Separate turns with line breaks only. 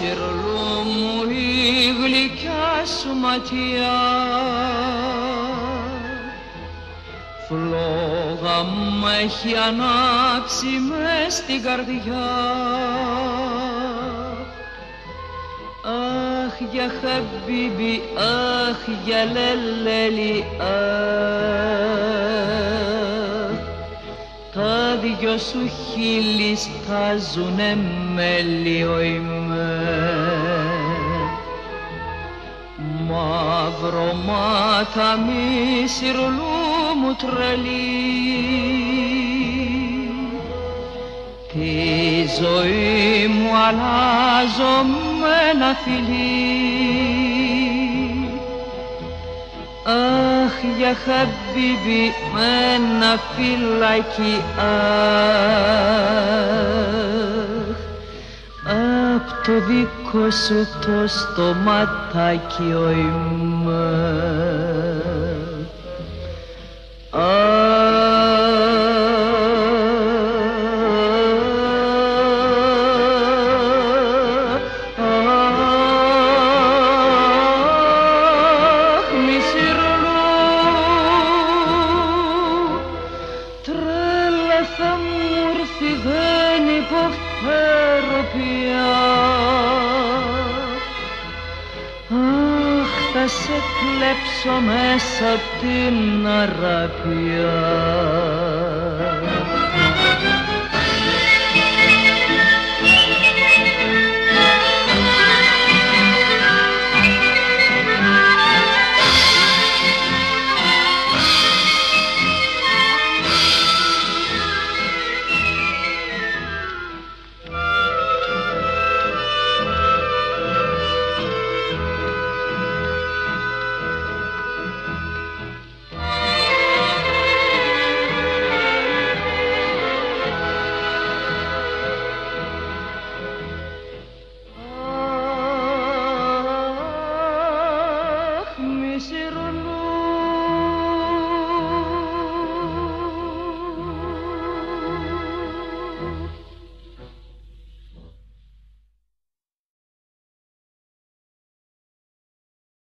Μισυρλού μου η γλυκιά σου ματιά, φλόγα μ' έχει ανάψει μες στην καρδιά. Αχ για χαμπίμπι, αχ για λελέλη, αχ, τα δυο σου χείλη στάζουνε μέλι οημέ. Μαύρο μάτα Μισυρλού μου τρελή, τη ζωή μου αλλάζω με ένα φιλί. Αχ για χαμπίμπι με ένα φυλάκι, αχ, απ' το δικό σου το στοματάκι οημέ. Σε κλέψω μέσα απ' την αραπία.